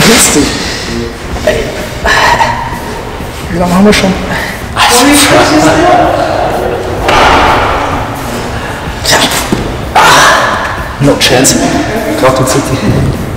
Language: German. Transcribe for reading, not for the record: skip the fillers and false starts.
Vergiss dich. Wie lange haben wir schon? No chance. Glaubt uns City.